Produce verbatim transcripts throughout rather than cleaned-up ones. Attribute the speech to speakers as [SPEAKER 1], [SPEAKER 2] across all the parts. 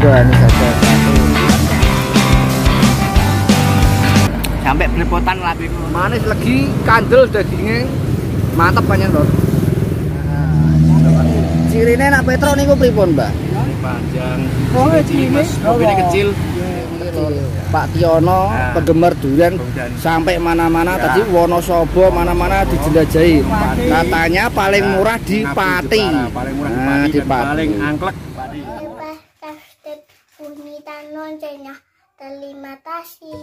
[SPEAKER 1] Nyoba ini saja satu.
[SPEAKER 2] Sampai belepotan lah itu.
[SPEAKER 1] Manis lagi, kandel dagingnya. Mantap banyak lor. Cirine nak Petro niku pripun, Mbak?
[SPEAKER 2] Panjang.
[SPEAKER 1] Oh,
[SPEAKER 2] cilik, mobilnya kecil.
[SPEAKER 1] Pak Tiono, nah, penggemar durian sampai mana-mana ya. Tadi Wonosobo mana-mana dijelajahi. Katanya paling murah di Pati.
[SPEAKER 2] Paling murah
[SPEAKER 1] nah,
[SPEAKER 2] di Pati.
[SPEAKER 1] Di Pati.
[SPEAKER 2] Paling angklek Pati.
[SPEAKER 3] Terima kasih.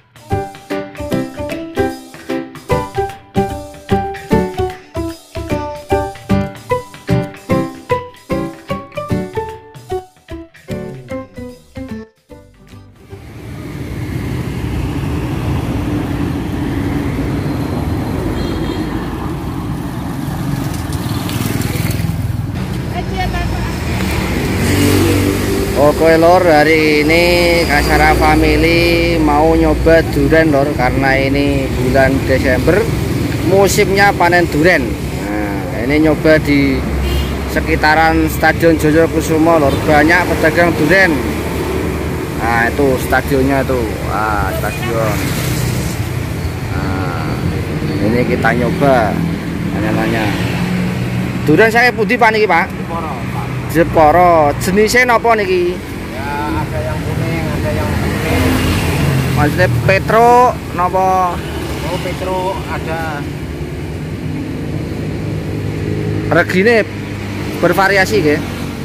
[SPEAKER 1] Oke lor, hari ini Kasara Family mau nyoba durian lor, karena ini bulan Desember musimnya panen durian. Nah, ini nyoba di sekitaran Stadion Joyokusumo lor, banyak pedagang durian. Nah itu stadionnya tuh, ah stadion. Nah, ini kita nyoba, nanya-nanya. Durian saya putih pak niki pak? Jeporo, jenisnya napa niki?
[SPEAKER 2] Ya ada yang kuning, ada yang putih.
[SPEAKER 1] Maksudnya Petro napa?
[SPEAKER 2] Oh Petro ada.
[SPEAKER 1] Regine bervariasi nggih.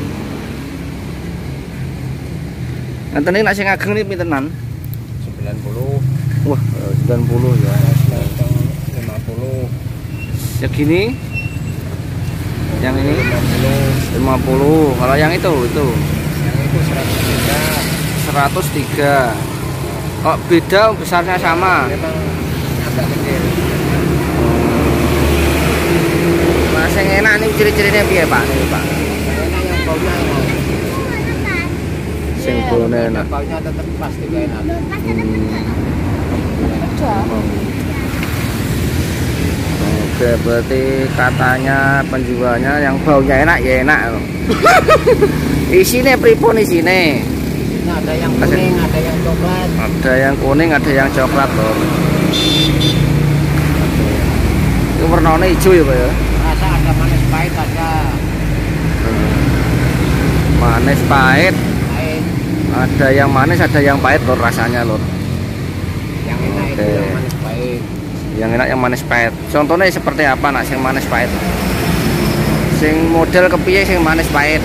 [SPEAKER 1] Ngeten iki nek sing ageng niki pintenan?
[SPEAKER 2] sembilan puluh.
[SPEAKER 1] Wah, sembilan puluh ya.
[SPEAKER 2] lima puluh.
[SPEAKER 1] Segini? Yang ini
[SPEAKER 2] lima puluh.
[SPEAKER 1] lima puluh. Kalau yang itu itu
[SPEAKER 2] yang itu seratus tiga.
[SPEAKER 1] seratus tiga. Kok beda besarnya sama?
[SPEAKER 2] Memang agak kecil.
[SPEAKER 1] Nah, yang enak nih ciri-cirinya piye, Pak? Nih, Pak.
[SPEAKER 2] Enak yang baunya enak.
[SPEAKER 1] Sing baunya enak.
[SPEAKER 2] Baunya tetap pasti gak enak.
[SPEAKER 1] Hmm. Oke, berarti katanya penjualnya yang baunya enak ya enak. Isinya pripun isine?
[SPEAKER 2] Nah, ada yang kuning, ada yang coklat.
[SPEAKER 1] Ada yang kuning, ada yang coklat loh. Itu warnanya hijau ya, Pak ya?
[SPEAKER 2] Rasa ada manis pahit ada.
[SPEAKER 1] Manis pahit.
[SPEAKER 2] Pahit.
[SPEAKER 1] Ada yang manis, ada yang pahit loh rasanya loh.
[SPEAKER 2] Yang enak
[SPEAKER 1] Oke.
[SPEAKER 2] itu yang manis pahit.
[SPEAKER 1] Yang enak yang manis pahit. Contohnya seperti apa nak sing manis pahit? Sing model kepiye sing manis pahit?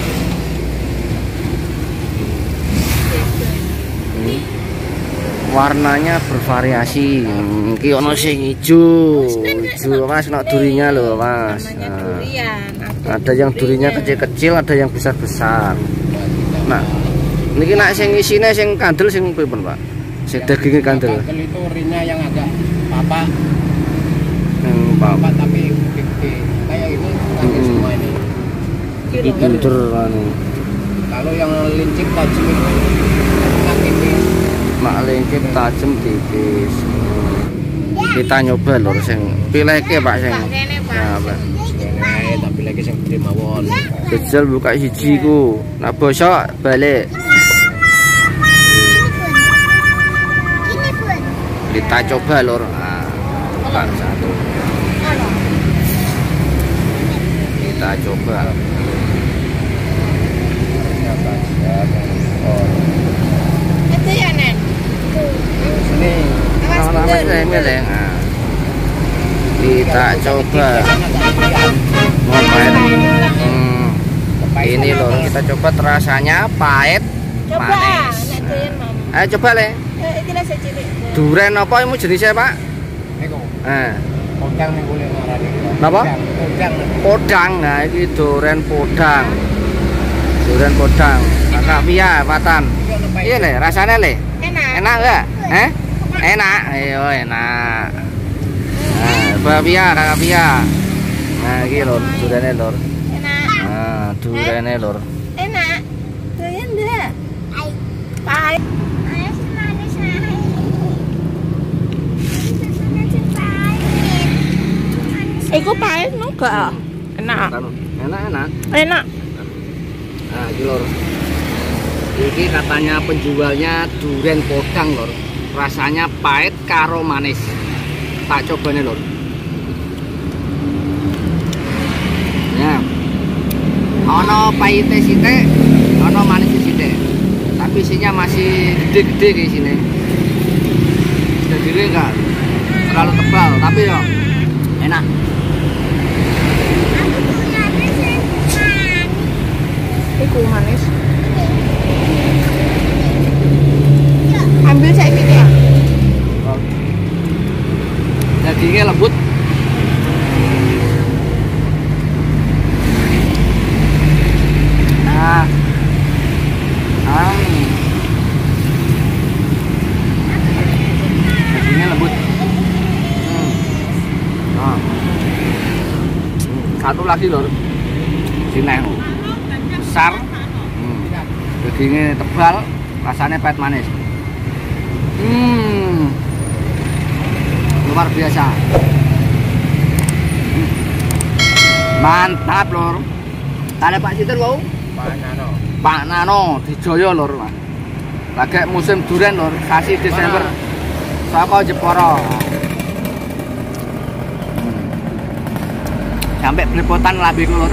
[SPEAKER 1] Hmm. Warnanya bervariasi. Hmm, iki ono sing ijo. Ijo Mas, nak durinya loh, Mas. Nah, ada yang durinya kecil-kecil, ada yang besar-besar. Nah, niki nak sing isine sing kandel sing pripun, Pak? Sing dagingnya kandel.
[SPEAKER 2] Kandel itu rinya yang agak papa.
[SPEAKER 1] Hmm,
[SPEAKER 2] Papa tapi gede. Kayak itu kandel
[SPEAKER 1] Hmm.
[SPEAKER 2] semua ini.
[SPEAKER 1] Iki pinter anu.
[SPEAKER 2] Kalau yang lincip tajam itu yang tipis.
[SPEAKER 1] Mak lengkip tajam tipis. Kita nyoba lho sing pilihke Pak sing. Nah, Pak.
[SPEAKER 2] Ini tapi lagi yang gede mawon.
[SPEAKER 1] Jajal buka siji ku. Nak bosok balik. Kita coba lor. Nah, buka satu. Kita coba.
[SPEAKER 3] Itu ya, Nen.
[SPEAKER 2] Sini.
[SPEAKER 1] Lama-lama saya milih. Nah, kita coba. Oh, pahit. Hmm, ini lor kita coba rasanya pahit,
[SPEAKER 3] Coba,
[SPEAKER 1] manis.
[SPEAKER 3] nek doyan, Mam.
[SPEAKER 1] Ayo coba le.
[SPEAKER 3] Eh, iki lah secilik.
[SPEAKER 1] Duren apa ini jenisnya Pak?
[SPEAKER 2] Niku.
[SPEAKER 1] Eh,
[SPEAKER 2] Podang nih boleh ngarani.
[SPEAKER 1] Napa?
[SPEAKER 2] Podang.
[SPEAKER 1] podang. Nah, ini duren podang. Duren podang. Kakak Pia, Patan. Iya le, rasanya le.
[SPEAKER 3] Enak.
[SPEAKER 1] Enak enggak? Eh? Enak. Ayo enak. Nah, Mbak Pia, Kakak Pia. Nah, ini lor, durennya lor.
[SPEAKER 3] Enak.
[SPEAKER 1] Nah, durennya lor.
[SPEAKER 3] Enak. Doyan enggak? Pahit. Iku pahit enggak? Enak.
[SPEAKER 1] Enak, enak.
[SPEAKER 3] Enak.
[SPEAKER 1] Nah, ini lor. Ini katanya penjualnya duren podang lor. Rasanya pahit karo manis. Tak coba nih lor. Ya. Ono pahitnya sithik, ono manis sithik. Tapi isinya masih gede-gede di sini. Jadi enggak terlalu tebal, tapi yo enak.
[SPEAKER 3] Iku manis. Ambil saya gitu ya.
[SPEAKER 1] Dagingnya lembut. Nah, ah, dagingnya lembut. Hmm. Nah. Satu lagi lor, sini besar, hmm. dagingnya tebal, rasanya pahit manis. Hmm, luar biasa. Hmm. Mantap lor. Ada Pak Sinten wau?
[SPEAKER 2] Pak Nano.
[SPEAKER 1] Pak Nano di Joyo lor. Lagi musim durian lor, sasi Desember. Saka Jepara. Hmm. Sampai belepotan labi lor.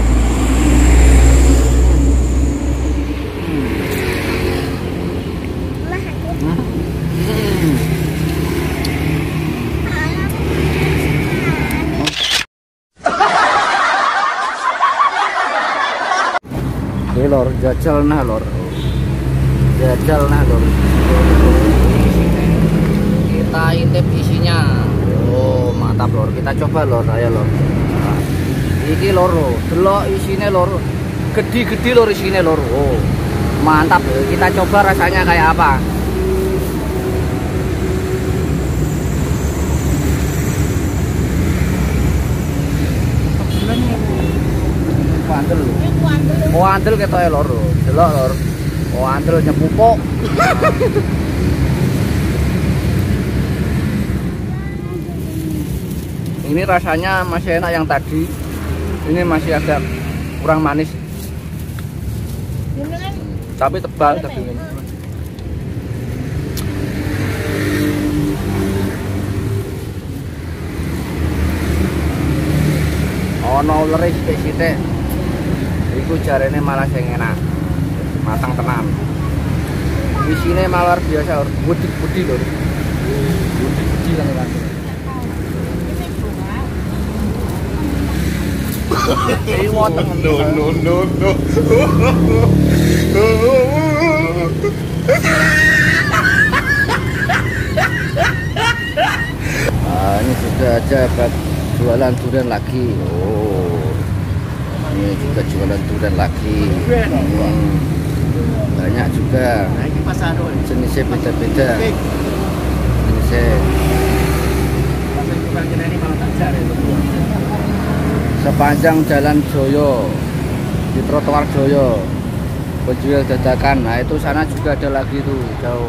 [SPEAKER 1] Ini lor, jajal nah lor, jajal nah lor. Kita intip isinya. Oh mantap lor, kita coba lor, ayo lor. Nah, ini lor, delok isinya lor, gede-gede lor isinya lor. Oh mantap, kita coba rasanya kayak apa. Kuandel, kuandel ketoke lor, delok lor. Kuandel nyepupuk. Ini rasanya masih enak yang tadi. Ini masih agak kurang manis. Tapi tebal dagingnya. Ono uleri sithik-sithik. Iku jarene malah sing enak. Matang tenan. Isine malah luar biasa, budi-budi lho. Budi-budi kan kan. Ini woteng no no no no. Ah, ini sudah ada jualan durian lagi. Oh. Ini juga jualan durian lagi. Hmm. Banyak juga. Jenisnya beda-beda. Jenisnya. Sepanjang jalan Joyo, di trotoar Joyo, penjual dadakan. Nah itu sana juga ada lagi tuh jauh.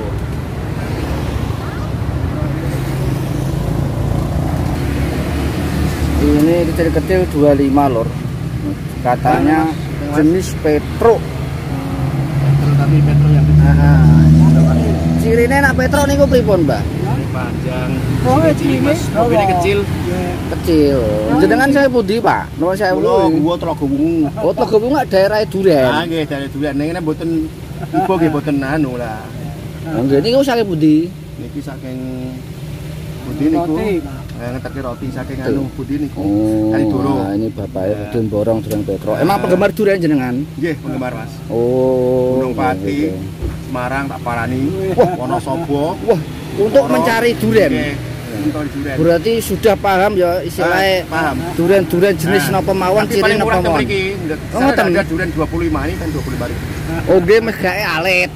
[SPEAKER 1] Ini kecil-kecil dua puluh lima lor. Katanya jenis Petro.
[SPEAKER 2] Petro tapi Petro yang kecil.
[SPEAKER 1] Cirine nak Petro niku pripun, Mbah?
[SPEAKER 2] Panjang.
[SPEAKER 3] Oh, ini
[SPEAKER 2] Ini kecil.
[SPEAKER 1] Kecil. Jenengan saya pundi, Pak? Nuwun sewu.
[SPEAKER 2] Kulo gua Tlogowungu.
[SPEAKER 1] Oh, Tlogowungu daerah Duren.
[SPEAKER 2] Ah, nggih, daerah Duren. Niki mboten ibu nggih mboten anu lah.
[SPEAKER 1] Oh, nggih niku saking pundi?
[SPEAKER 2] Niki saking pundi niku. Eh ngeteki roti saking anu pundi niku. Kali Doro.
[SPEAKER 1] Nah, ini bapaknya Udin Borong Duren Petro. Emang penggemar durian jenengan?
[SPEAKER 2] Nggih, penggemar Mas.
[SPEAKER 1] Oh.
[SPEAKER 2] Gunung Pati, Semarang tak parani. Wonosobo.
[SPEAKER 1] Wah, untuk mencari durian. Berarti sudah paham ya istilahnya
[SPEAKER 2] paham.
[SPEAKER 1] Durian-durian jenis
[SPEAKER 2] Nah,
[SPEAKER 1] napa mawon ciri napa mawon.
[SPEAKER 2] Oh, ngoten. Ada durian dua puluh lima ini kan dua puluh lima ribu.
[SPEAKER 1] Oh, nggih megake alit.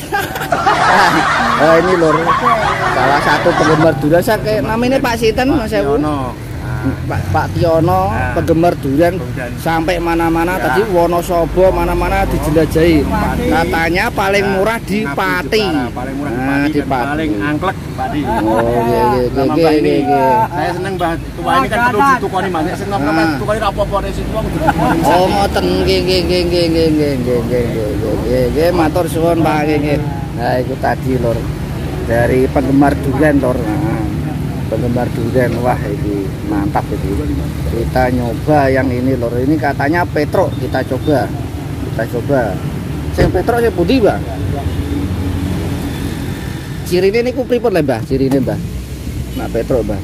[SPEAKER 1] Oh, ini lor. Salah satu penggemar durian saya namanya Pak Sinten Mas Ewu.
[SPEAKER 2] Nah,
[SPEAKER 1] Pak Pak Tiono
[SPEAKER 2] Nah.
[SPEAKER 1] penggemar durian
[SPEAKER 2] Durian.
[SPEAKER 1] sampai mana-mana
[SPEAKER 2] Ya.
[SPEAKER 1] tadi Wonosobo mana-mana dijelajahi.
[SPEAKER 3] Pati.
[SPEAKER 1] Katanya paling
[SPEAKER 2] Nah,
[SPEAKER 1] murah di
[SPEAKER 2] Ngabdi
[SPEAKER 1] Pati.
[SPEAKER 2] Jepara, paling murah di
[SPEAKER 1] Nah,
[SPEAKER 2] Pati,
[SPEAKER 1] di
[SPEAKER 2] dan
[SPEAKER 1] Pati.
[SPEAKER 2] paling angklek Pati.
[SPEAKER 1] Oh, iya iya
[SPEAKER 2] Sama
[SPEAKER 1] iya
[SPEAKER 2] Mbak ini,
[SPEAKER 1] iya.
[SPEAKER 2] saya seneng Mbak. Tua ini kan perlu ditukoni maneh, sing nom-nom
[SPEAKER 1] Ah.
[SPEAKER 2] ditukoni ra apa-apa nek sing tuwa kudu ditukoni.
[SPEAKER 1] Oh, ngoten nggih nggih nggih nggih nggih nggih nggih nggih nggih nggih nggih matur suwun Pak nggih nggih. Nah, itu tadi lor dari penggemar durian lor. Nah, penggemar durian wah ini mantap itu. Kita nyoba yang ini lor. Ini katanya Petruk, kita coba. Kita coba. Sing Petruk sing pundi, Mbah? Cirine niku pripun le, Mbah? Cirine, Mbah. Nah, Petruk, Mbah.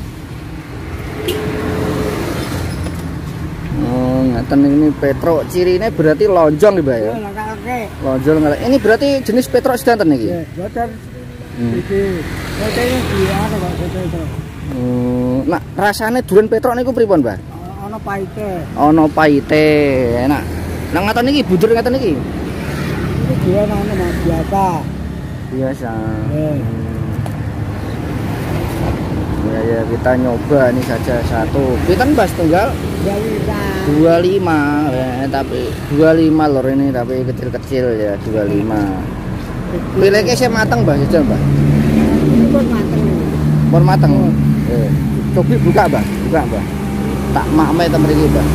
[SPEAKER 1] Oh, ngaten ini Petruk. Cirine berarti lonjong nih, Mbah ya. Lonjong ngelek. Ini berarti jenis Petruk sedanten niki.
[SPEAKER 3] Boten
[SPEAKER 1] Hmm.
[SPEAKER 3] iki. Boten iki ana kok boten itu.
[SPEAKER 1] Oh, nah rasane durian Petruk niku pripun, Mbah?
[SPEAKER 3] Ana paite.
[SPEAKER 1] Ono pahite, enak. Nah ngaten niki budur ngaten niki.
[SPEAKER 3] Iki dia ana mas biasa.
[SPEAKER 1] Biasa.
[SPEAKER 3] Eh.
[SPEAKER 1] Ya ya kita nyoba ini saja satu. Pinten Mbah tunggal?
[SPEAKER 3] Bisa.
[SPEAKER 1] dua puluh lima ya, tapi dua puluh lima lor ini tapi kecil-kecil ya dua puluh lima. Pilihnya saya mateng Mbah, jajal Mbah.
[SPEAKER 3] Ini pun mateng.
[SPEAKER 1] Pun mateng. Eh, cobi buka Mbah, buka Mbah. Tak makme ta mriki Mbah.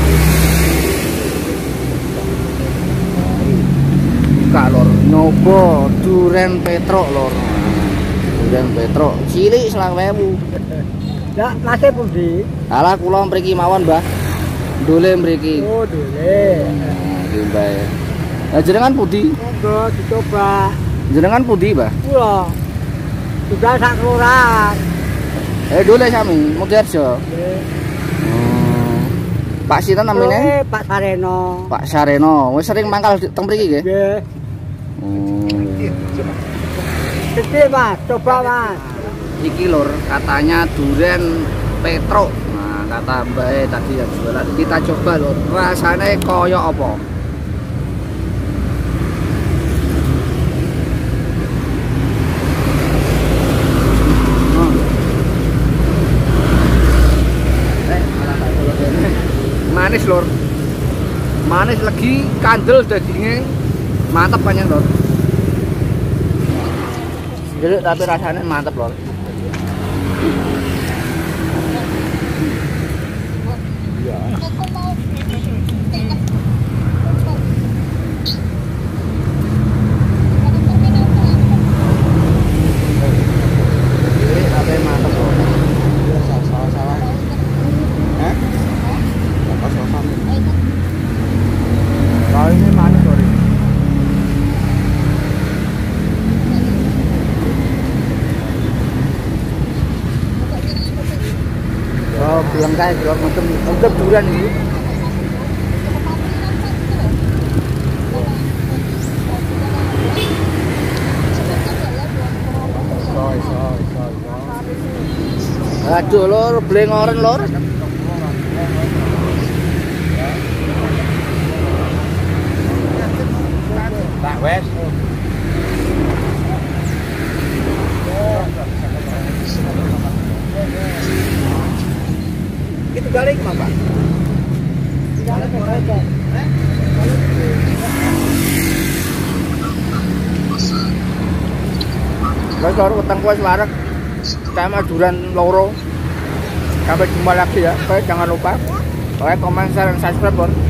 [SPEAKER 1] Buka lor, nyoba durian Petruk lor. Durian Petruk cilik selawe ewu.
[SPEAKER 3] Ya, masih pundi?
[SPEAKER 1] Alah kula mriki mawon Mbah. Dole mriki.
[SPEAKER 3] Oh, dole.
[SPEAKER 1] Nah, iki Mbah. Lah jenengan pundi?
[SPEAKER 3] Monggo dicoba.
[SPEAKER 1] Jenengan pundi, Mbah?
[SPEAKER 3] Kula sudah sak kelurahan.
[SPEAKER 1] Eh dole sami, Mugiarjo.
[SPEAKER 3] Nggih.
[SPEAKER 1] Hmm. Pak sinten namine?
[SPEAKER 3] Eh, Pak Sareno.
[SPEAKER 1] Pak Sareno. Wis sering mangkal di- teng mriki nggih?
[SPEAKER 3] Nggih.
[SPEAKER 1] Hmm.
[SPEAKER 3] Gede, Mas. Coba, Mas.
[SPEAKER 1] Iki lur, katanya durian Petruk. Nah, kata Mbak E tadi yang jualan. Kita coba lur, rasane koyo apa? Hmm. Eh, malah tak boleh kene. Manis lur. Manis legi, kandel dagingnya. Mantap banyak lur. Jadi tapi rasanya mantap lur. Jadi tapi mantap lur.
[SPEAKER 2] Salah-salah. Hah? Apa salah?
[SPEAKER 1] Kalau ini manis lur. Oh, bilang kayak bilang macam macam durian ini.
[SPEAKER 2] Soy, soy, soy.
[SPEAKER 1] Aduh lor, blengoren lor.
[SPEAKER 2] Tak wes.
[SPEAKER 1] Itu balik apa? Lah lor utang kuwi selarak. Sama durian loro. Sampai jumpa lagi ya. Oke, jangan lupa like, comment, share, dan subscribe lor.